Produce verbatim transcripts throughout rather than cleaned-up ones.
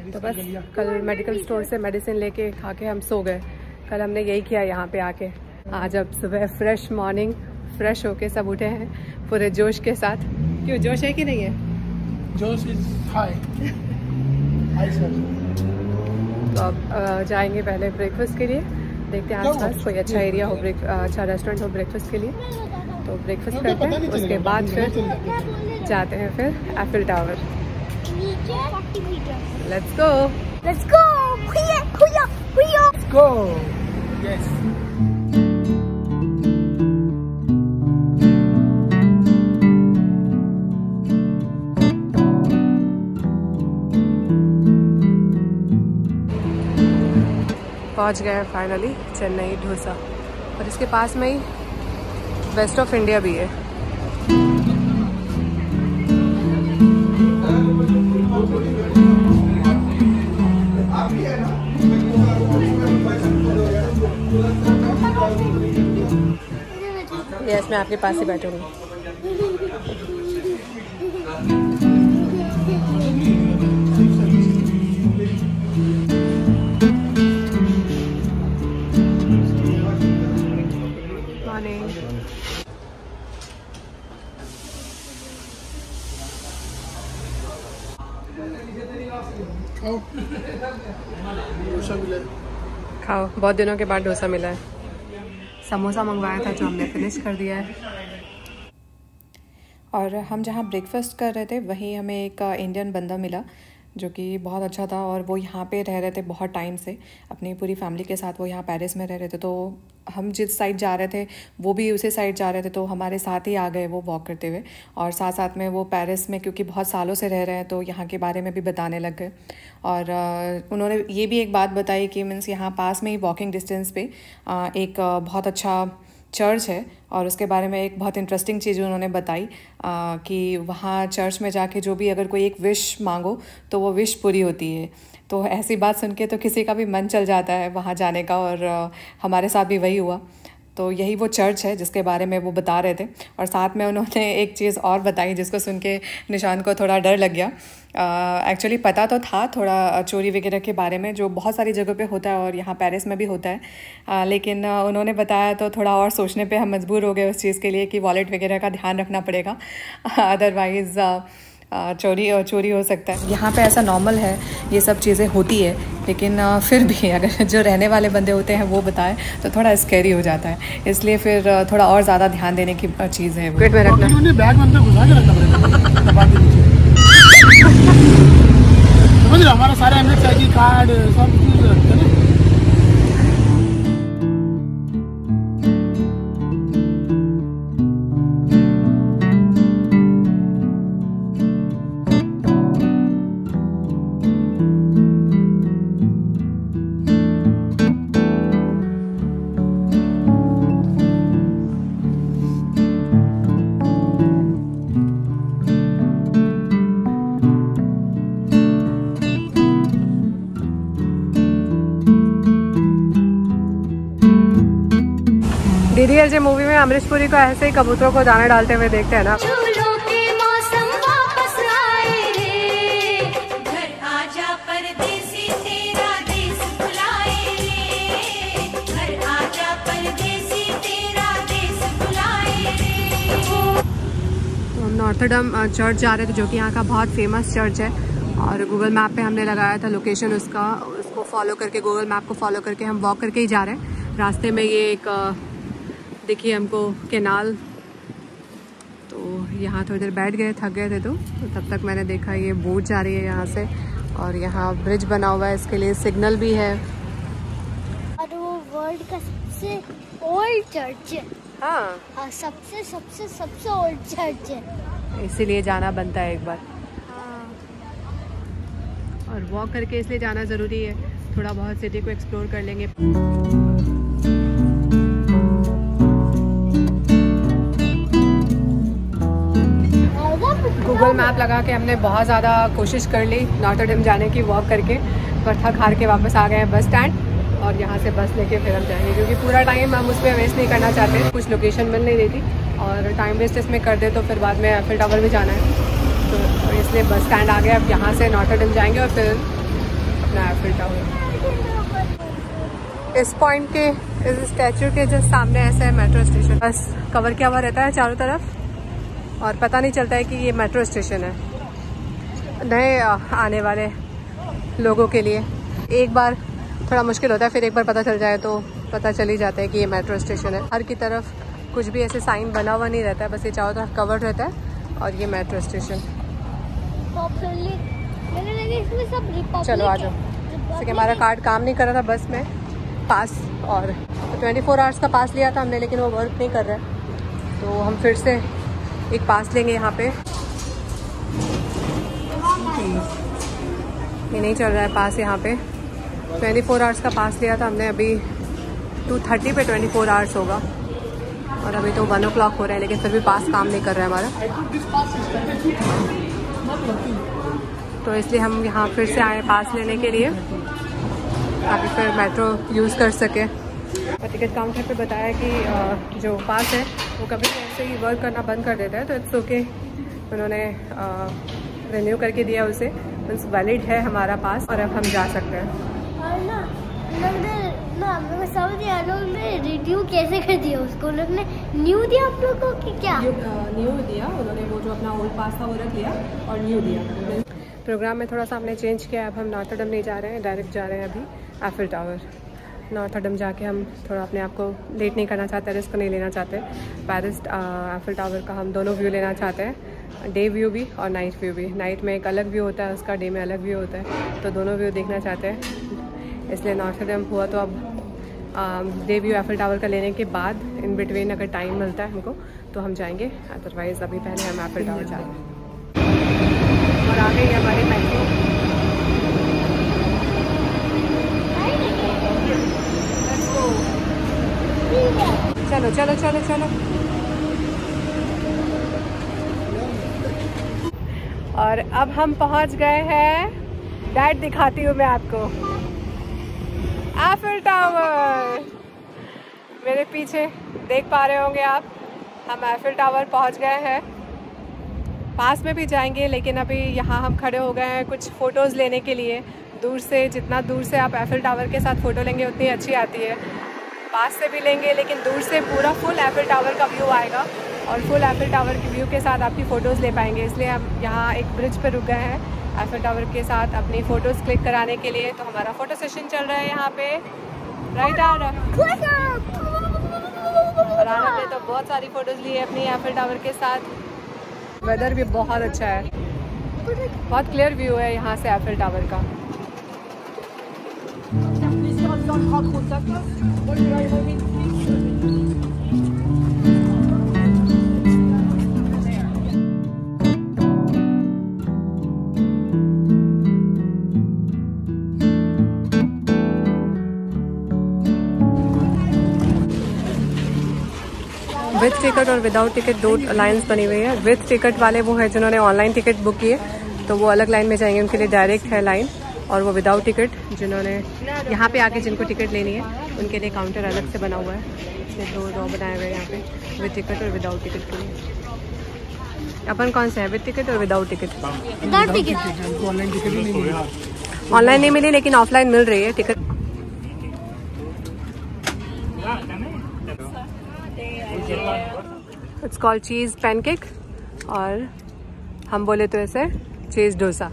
तो बस कल मेडिकल स्टोर से मेडिसिन लेके खा के हम सो गए। कल हमने यही किया यहाँ पे आके। आज अब सुबह फ्रेश मॉर्निंग, फ्रेश होके सब उठे हैं पूरे जोश के साथ। क्यों, जोश है कि नहीं है? जोश इज हाई। High sir. तो अब जाएंगे पहले ब्रेकफास्ट के लिए, देखते हैं आसपास कोई अच्छा एरिया हो, ब्रेक अच्छा रेस्टोरेंट हो ब्रेकफास्ट के लिए। तो ब्रेकफास्ट करते हैं, उसके बाद फिर जाते हैं फिर Eiffel tower. Let's go let's go हुया हुया हुया लेट्स गो। यस, पहुंच गए फाइनली चेन्नई डोसा। और इसके पास में ही वेस्ट ऑफ इंडिया भी है। यस, मैं आपके पास ही बैठूंगी। खाओ, बहुत दिनों के बाद डोसा मिला है। समोसा मंगवाया था जो हमने फिनिश कर दिया है। और हम जहाँ ब्रेकफास्ट कर रहे थे वहीं हमें एक इंडियन बंदा मिला जो कि बहुत अच्छा था। और वो यहाँ पे रह रहे थे बहुत टाइम से, अपनी पूरी फैमिली के साथ वो यहाँ पेरिस में रह रहे थे। तो हम जिस साइड जा रहे थे वो भी उसी साइड जा रहे थे, तो हमारे साथ ही आ गए वो वॉक करते हुए। और साथ साथ में वो पेरिस में क्योंकि बहुत सालों से रह रहे हैं तो यहाँ के बारे में भी बताने लग गए। और उन्होंने ये भी एक बात बताई कि मीन्स यहाँ पास में ही वॉकिंग डिस्टेंस पे एक बहुत अच्छा चर्च है। और उसके बारे में एक बहुत इंटरेस्टिंग चीज़ उन्होंने बताई आ, कि वहाँ चर्च में जाके जो भी अगर कोई एक विश मांगो तो वो विश पूरी होती है। तो ऐसी बात सुन के तो किसी का भी मन चल जाता है वहाँ जाने का। और आ, हमारे साथ भी वही हुआ। तो यही वो चर्च है जिसके बारे में वो बता रहे थे। और साथ में उन्होंने एक चीज़ और बताई जिसको सुन के निशान को थोड़ा डर लग गया। एक्चुअली uh, पता तो था थोड़ा चोरी वगैरह के बारे में, जो बहुत सारी जगह पे होता है और यहाँ पेरिस में भी होता है। uh, लेकिन uh, उन्होंने बताया तो थोड़ा और सोचने पे हम मजबूर हो गए उस चीज़ के लिए कि वॉलेट वगैरह का ध्यान रखना पड़ेगा, अदरवाइज़ uh, चोरी चोरी हो सकता है। यहाँ पे ऐसा नॉर्मल है, ये सब चीज़ें होती है। लेकिन uh, फिर भी अगर जो रहने वाले बंदे होते हैं वो बताए तो थोड़ा स्कैरी हो जाता है। इसलिए फिर uh, थोड़ा और ज़्यादा ध्यान देने की चीज़ है। पेट में रखना, बैग में अंदर घुसा के रखना पड़ेगा। समझ लो, हमारा सारा एमएक्स आईडी कार्ड सब चीज है ना। दीदी ऐसे मूवी में अमरीश पुरी को ऐसे ही कबूतरों को दाना डालते हुए देखते हैं ना। तो हम नॉर्थडम चर्च जा रहे थे जो कि यहाँ का बहुत फेमस चर्च है। और गूगल मैप पे हमने लगाया था लोकेशन उसका, उसको फॉलो करके, गूगल मैप को फॉलो करके हम वॉक करके ही जा रहे हैं। रास्ते में ये एक देखिए हमको कैनाल, तो यहाँ थोड़ी देर बैठ गए, थक गए थे तो, तो तब तक मैंने देखा ये बोट जा रही है यहाँ से। और यहाँ ब्रिज बना हुआ है, इसके लिए सिग्नल भी है। और वो वर्ल्ड का सबसे ओल्ड चर्च है। हाँ हाँ, सबसे सबसे सबसे ओल्ड चर्च है, इसीलिए जाना बनता है एक बार। हाँ। और वॉक करके इसलिए जाना ज़रूरी है, थोड़ा बहुत सिटी को एक्सप्लोर कर लेंगे। गूगल मैप लगा के हमने बहुत ज़्यादा कोशिश कर ली नॉर्थडम जाने की वॉक करके, पर थक हार के वापस आ गए हैं बस स्टैंड। और यहाँ से बस लेके फिर हम जाएंगे क्योंकि पूरा टाइम हम उस पर वेस्ट नहीं करना चाहते। कुछ लोकेशन मिल नहीं रही थी और टाइम वेस्ट इसमें कर दे तो फिर बाद में एफिल टावर भी जाना है, तो इसलिए बस स्टैंड आ गया। अब यहाँ से नॉर्थडम जाएंगे और फिर अपना एफिल टावर। इस पॉइंट के, इस स्टैचू के जस्ट सामने ऐसा है मेट्रो स्टेशन। बस कवर किया हुआ रहता है चारों तरफ और पता नहीं चलता है कि ये मेट्रो स्टेशन है। नए आने वाले लोगों के लिए एक बार थोड़ा मुश्किल होता है, फिर एक बार पता चल जाए तो पता चल ही जाता है कि ये मेट्रो स्टेशन है। हर की तरफ कुछ भी ऐसे साइन बना हुआ नहीं रहता है, बस ये चारों तरफ कवर्ड रहता है और ये मेट्रो स्टेशन। चलो आ जाओ। जैसे कि हमारा कार्ड काम नहीं कर रहा था बस में, पास और तो ट्वेंटी फोर आवर्स का पास लिया था हमने, लेकिन वो वर्क नहीं कर रहा है, तो हम फिर से एक पास लेंगे यहाँ पे। ये नहीं चल रहा है पास यहाँ पे। ट्वेंटी फोर आवर्स का पास लिया था हमने, अभी टू थर्टी पे ट्वेंटी फोर आवर्स होगा और अभी तो वन ओ क्लॉक हो रहा है, लेकिन फिर भी पास काम नहीं कर रहा है हमारा, तो इसलिए हम यहाँ फिर से आए पास लेने के लिए ताकि फिर मेट्रो यूज़ कर सके। और टिकट काउंटर पे बताया कि जो पास है वो कभी ऐसे ही वर्क करना बंद कर देता है, तो इट्स ओके, उन्होंने रिन्यू करके दिया उसे, मीन्स वैलिड है हमारा पास और अब हम जा सकते हैं। और ना ना मैं समझ नहीं आ रहा उन्होंने रिन्यू कैसे कर दिया उसको, उन्होंने न्यू दिया आप लोगों को कि क्या? न्यू दिया उन्होंने, वो जो अपना ओल्ड पास था वो रख लिया और न्यू दिया। प्रोग्राम में थोड़ा सा हमने चेंज किया, अब हम नॉर्थडम नहीं जा रहे हैं, डायरेक्ट जा रहे हैं अभी एफिल टावर। नॉर्थडम जाके हम थोड़ा अपने आप को लेट नहीं करना चाहते, रिस्क नहीं लेना चाहते। पेरिस एफिल टावर का हम दोनों व्यू लेना चाहते हैं, डे व्यू भी और नाइट व्यू भी। नाइट में एक अलग व्यू होता है उसका, डे में अलग व्यू होता है, तो दोनों व्यू देखना चाहते हैं, इसलिए नॉर्थडम हुआ। तो अब डे व्यू एफिल टावर का लेने के बाद इन बिटवीन अगर टाइम मिलता है हमको तो हम जाएंगे, अदरवाइज़ अभी पहले हम एफिल टावर जा रहे हैं। और आ गई हमारी मेट्रो। चलो चलो चलो चलो। और अब हम पहुंच गए हैं, डैड दिखाती हूँ मैं आपको, एफिल टावर। मेरे पीछे देख पा रहे होंगे आप, हम एफिल टावर पहुंच गए हैं। पास में भी जाएंगे, लेकिन अभी यहाँ हम खड़े हो गए हैं कुछ फ़ोटोज़ लेने के लिए। दूर से, जितना दूर से आप एफिल टावर के साथ फ़ोटो लेंगे उतनी अच्छी आती है। पास से भी लेंगे, लेकिन दूर से पूरा फुल एफिल टावर का व्यू आएगा और फुल एफिल टावर के व्यू के साथ आपकी फ़ोटोज़ ले पाएंगे। इसलिए हम यहाँ एक ब्रिज पर रुक गए हैं एफिल टावर के साथ अपनी फ़ोटोज़ क्लिक कराने के लिए। तो हमारा फ़ोटो सेशन चल रहा है यहाँ पे, राइट आ रहा। और आना ने तो बहुत सारी फ़ोटोज़ ली है अपनी एफिल टावर के साथ। वेदर भी बहुत अच्छा है, बहुत क्लियर व्यू है यहाँ से एफिल टावर का। विथ टिकट और विदाउट टिकट दो लाइन्स बनी हुई है। विथ टिकट वाले वो है जिन्होंने ऑनलाइन टिकट बुक की है, तो वो अलग लाइन में जाएंगे, उनके लिए डायरेक्ट है लाइन। और वो विदाउट टिकट जिन्होंने यहाँ पे आके जिनको टिकट लेनी है उनके लिए काउंटर अलग से बना हुआ है। इसलिए दो दो बनाए हुए हैं यहाँ पे, विथ टिकट और विदाउट टिकट के लिए। अपन कौन सा है, विथ टिकट और without ticket? Without ticket. Online ticket ही नहीं मिली, ऑनलाइन नहीं मिली, लेकिन ऑफलाइन मिल रही है ticket. It's called cheese pancake, और हम बोले तो ऐसे चीज़ डोसा।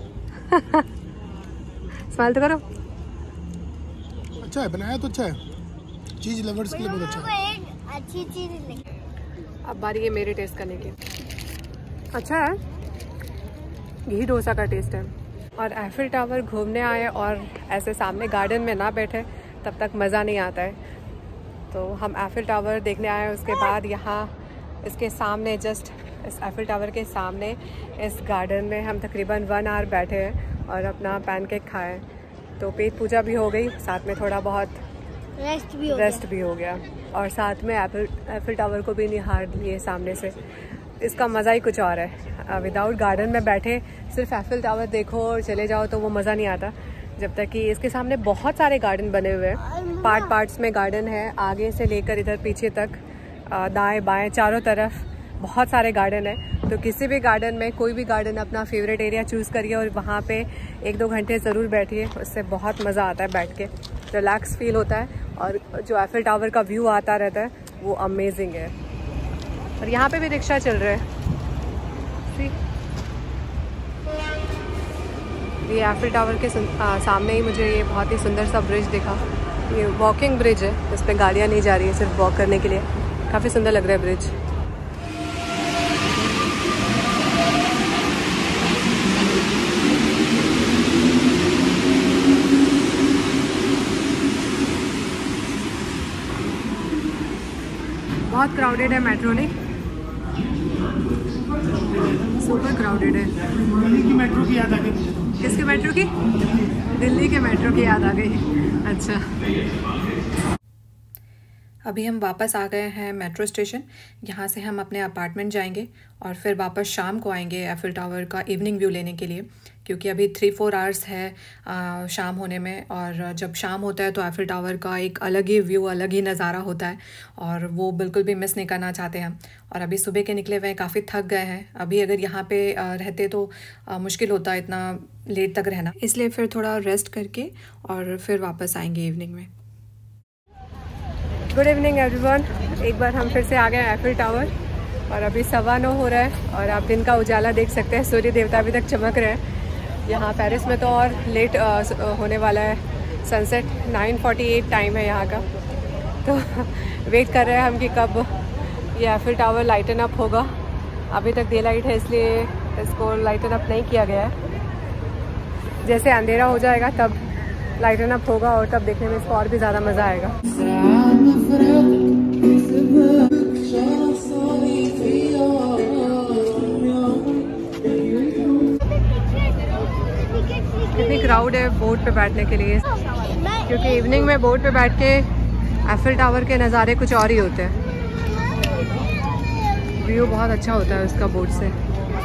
स्माइल तो करो। अच्छा है, बनाया तो अच्छा है, चीज लवर्स के लिए बहुत अच्छा है। एक अच्छी चीज नहीं। अब बारी है मेरे टेस्ट करने की। अच्छा है, घी डोसा का टेस्ट है। और एफिल टावर घूमने आए और ऐसे सामने गार्डन में ना बैठे तब तक मज़ा नहीं आता है। तो हम एफिल टावर देखने आए, उसके बाद यहाँ इसके सामने, जस्ट इस एफिल टावर के सामने इस गार्डन में हम तकरीबन वन आवर बैठे हैं और अपना पैनकेक खाए। तो पेट पूजा भी हो गई, साथ में थोड़ा बहुत रेस्ट भी हो रेस्ट गया। भी हो गया और साथ में एफिल एफिल टावर को भी निहार लिए सामने से। इसका मज़ा ही कुछ और है। विदाउट गार्डन में बैठे सिर्फ एफिल टावर देखो और चले जाओ तो वो मज़ा नहीं आता, जब तक कि इसके सामने बहुत सारे गार्डन बने हुए हैं। पार्ट पार्ट्स में गार्डन है, आगे से लेकर इधर पीछे तक, दाएं बाएं चारों तरफ बहुत सारे गार्डन है। तो किसी भी गार्डन में, कोई भी गार्डन अपना फेवरेट एरिया चूज़ करिए और वहाँ पे एक दो घंटे ज़रूर बैठिए। उससे बहुत मज़ा आता है, बैठ के रिलैक्स फील होता है और जो एफिल टावर का व्यू आता रहता है वो अमेजिंग है। और यहाँ पे भी रिक्शा चल रहे हैं। ये एफिल टावर के आ, सामने ही मुझे ये बहुत ही सुंदर सा ब्रिज दिखा। ये वॉकिंग ब्रिज है, इस पर गाड़ियाँ नहीं जा रही है, सिर्फ वॉक करने के लिए। काफ़ी सुंदर लग रहा है ब्रिज। बहुत क्राउडेड है मेट्रो, नहीं? सुपर क्राउडेड है। दिल्ली की मेट्रो की याद आ गई। किसके मेट्रो की? दिल्ली के मेट्रो की याद आ गई। अच्छा, अभी हम वापस आ गए हैं मेट्रो स्टेशन। यहाँ से हम अपने अपार्टमेंट जाएंगे और फिर वापस शाम को आएंगे एफिल टावर का इवनिंग व्यू लेने के लिए, क्योंकि अभी थ्री फोर आवर्स है आ, शाम होने में। और जब शाम होता है तो एफिल टावर का एक अलग ही व्यू, अलग ही नज़ारा होता है और वो बिल्कुल भी मिस नहीं करना चाहते हम। और अभी सुबह के निकले हुए काफ़ी थक गए हैं। अभी अगर यहाँ पे आ, रहते तो आ, मुश्किल होता इतना लेट तक रहना, इसलिए फिर थोड़ा रेस्ट करके और फिर वापस आएंगे इवनिंग में। Good evening everyone. एक बार हम फिर से आ गए एफिल टावर और अभी सवा नौ हो रहा है और आप दिन का उजाला देख सकते हैं। सूर्य देवता अभी तक चमक रहे हैं। यहाँ पेरिस में तो और लेट आ, होने वाला है sunset. Nine forty eight time है यहाँ का। तो वेट कर रहे हैं हम कि कब ये एफिल टावर लाइटन अप होगा। अभी तक डे लाइट है, इसलिए इसको लाइटन अप नहीं किया गया है। जैसे अंधेरा हो जाएगा तब लाइटन अप होगा और तब देखने में इसको और भी ज़्यादा मज़ा आएगा। कितनी क्राउड है बोट पे बैठने के लिए, क्योंकि इवनिंग में बोट पे बैठ के एफिल टावर के नज़ारे कुछ और ही होते हैं। व्यू बहुत अच्छा होता है उसका बोट से।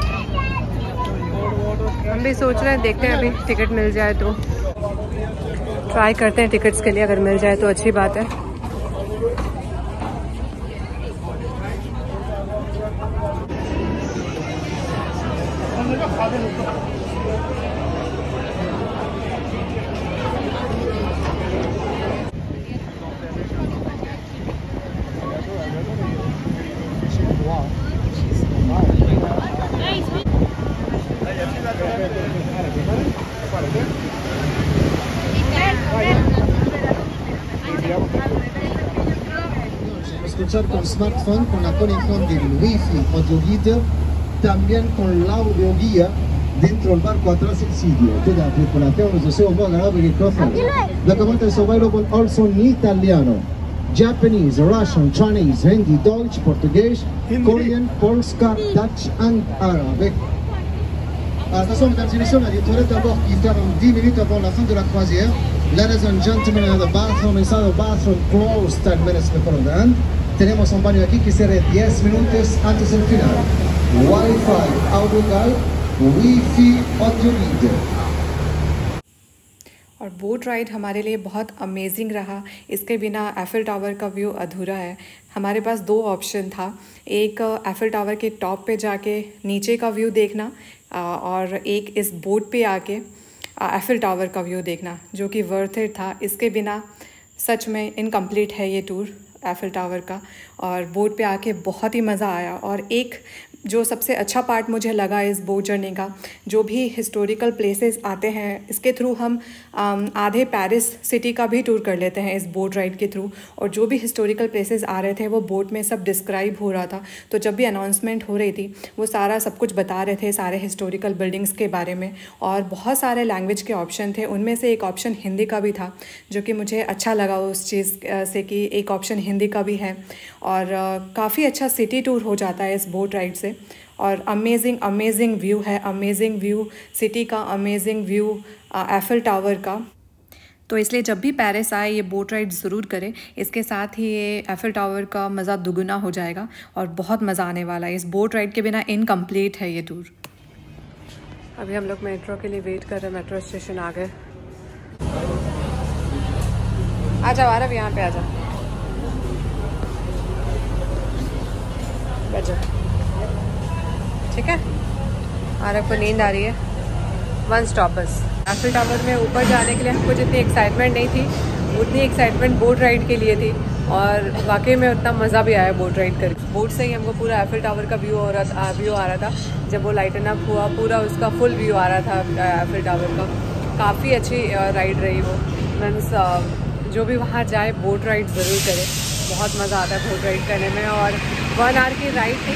हम भी सोच रहे हैं, देखते हैं अभी टिकट मिल जाए तो ट्राई करते हैं टिकट्स के लिए। अगर मिल जाए तो अच्छी बात है। Escuchar con smartphone, con la conexión del Wi-Fi audio guide, también con l'audio guía dentro del barco atrás del sitio. Toda la tripulación nos desea un buen agradable micrófono. Document is available also in Italiano, Japanese, Russian, Chinese, Hindi, Deutsch, Portuguese, Korean, Polska, Dutch and Arabic. Attention mesdames et messieurs, on a des toilettes à bord qui ferment dix minutes avant la fin de la croisière. Ladies and gentlemen, the bathroom inside the bathroom closed ten minutes before the end. Tenemos un baño aquí que cierra diez minutos antes del final. Wi-Fi, audio guide, Wi-Fi, audio reader. और boat ride हमारे लिए बहुत amazing रहा। इसके बिना Eiffel tower का view अधूरा है। हमारे पास दो ऑप्शन था, एक एफिल टावर के टॉप पे जाके नीचे का व्यू देखना और एक इस बोट पे आके एफिल टावर का व्यू देखना, जो कि वर्थ इट था। इसके बिना सच में इनकम्प्लीट है ये टूर एफिल टावर का। और बोट पे आके बहुत ही मज़ा आया। और एक जो सबसे अच्छा पार्ट मुझे लगा इस बोट जर्नी का, जो भी हिस्टोरिकल प्लेसेस आते हैं इसके थ्रू हम आधे पेरिस सिटी का भी टूर कर लेते हैं इस बोट राइड के थ्रू। और जो भी हिस्टोरिकल प्लेसेस आ रहे थे वो बोट में सब डिस्क्राइब हो रहा था। तो जब भी अनाउंसमेंट हो रही थी वो सारा सब कुछ बता रहे थे, सारे हिस्टोरिकल बिल्डिंग्स के बारे में। और बहुत सारे लैंग्वेज के ऑप्शन थे, उनमें से एक ऑप्शन हिंदी का भी था, जो कि मुझे अच्छा लगा उस चीज़ से कि एक ऑप्शन हिंदी का भी है। और काफ़ी अच्छा सिटी टूर हो जाता है इस बोट राइड से। और अमेजिंग अमेजिंग व्यू है, अमेजिंग व्यू सिटी का, अमेजिंग व्यू एफिल टावर का। तो इसलिए जब भी पेरिस आए ये बोट राइड ज़रूर करें। इसके साथ ही ये एफिल टावर का मज़ा दुगुना हो जाएगा और बहुत मज़ा आने वाला है। इस बोट राइड के बिना इनकम्प्लीट है ये टूर। अभी हम लोग मेट्रो के लिए वेट कर रहे हैं। मेट्रो स्टेशन आ गए। आ जाओ आरव, यहाँ पे आ जाओ, बैठ जाओ। ठीक है। आरव को नींद आ रही है। वन स्टॉप बस। एफिल टावर में ऊपर जाने के लिए हमको जितनी एक्साइटमेंट नहीं थी उतनी एक्साइटमेंट बोट राइड के लिए थी, और वाकई में उतना मज़ा भी आया बोट राइड कर। बोट से ही हमको पूरा एफिल टावर का व्यू हो रहा था व्यू आ रहा था। जब वो लाइटन अप हुआ पूरा उसका फुल व्यू आ रहा था एफिल टावर का। काफ़ी अच्छी राइड रही वो। मीन्स जो भी वहाँ जाए बोट राइड ज़रूर करे, बहुत मज़ा आता है बोट राइड करने में। और वन आवर की राइड थी।